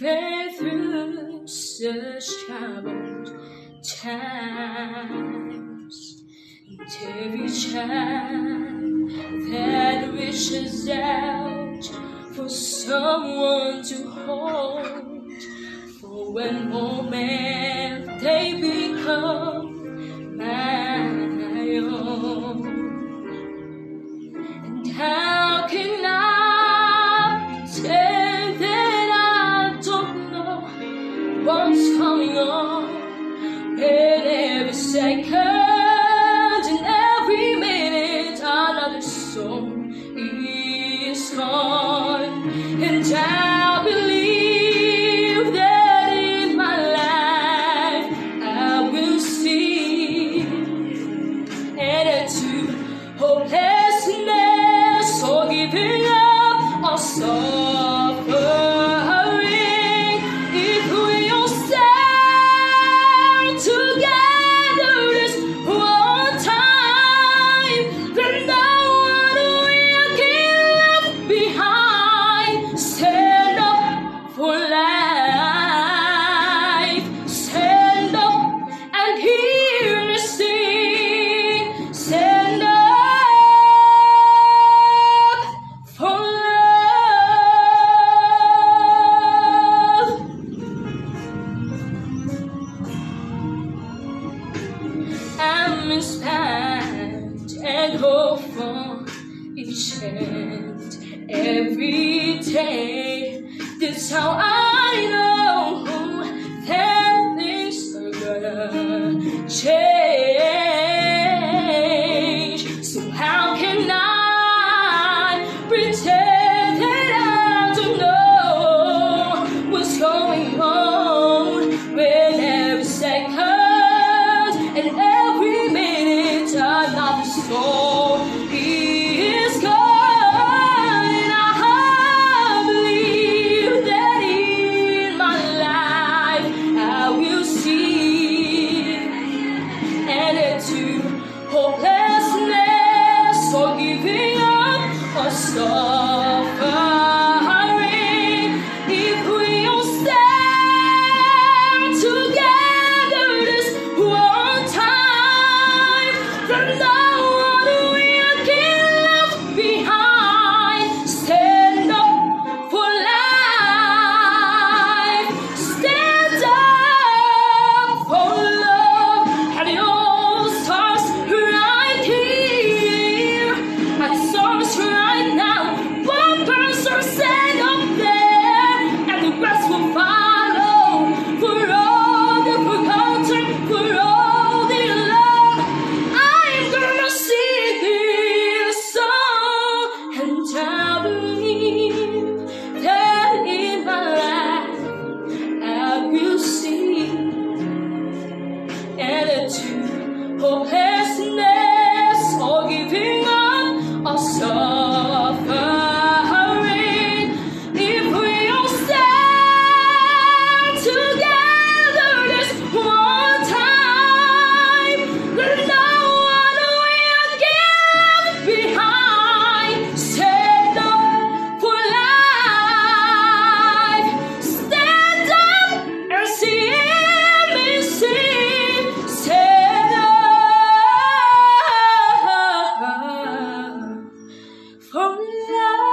been through such troubled times, and every child that reaches out for someone to hold, for one moment they become my own. And how can I pretend that I don't know what's going on in every second, in every minute another soul is gone. And I believe that in my life I will see an end to hopelessness or giving up or suffering. If we all stand together this one time, then no one will get left behind. Stand up for life. Stand up and hear me sing. Stand up for love. I'm inspired and hope for each and every day. That's how I know that things are gonna change. So how can I pretend that I don't know what's going on when every second and every minute another soul is gone? And I believe that in my life I will see an end to hopelessness or giving up or suffering. If we all stand together this one time, then no one will get left behind. Stand up for life. Stand up for love. And it all starts right here. And it starts right now. One person stand up there, and the rest will follow. For all the forgotten, for all the love, I'm gonna sing this song. And I believe that in my life I will see an end to hopelessness or giving up or suffering. If we all stand together this one time, then no one will get left behind. Stand up for life. Stand up and see me sing. Stand up for life.